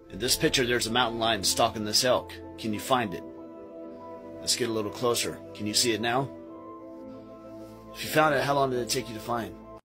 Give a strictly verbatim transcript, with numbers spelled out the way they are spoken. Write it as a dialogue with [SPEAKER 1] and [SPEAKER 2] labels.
[SPEAKER 1] In this picture, there's a mountain lion stalking this elk. Can you find it? Let's get a little closer. Can you see it now? If you found it, how long did it take you to find?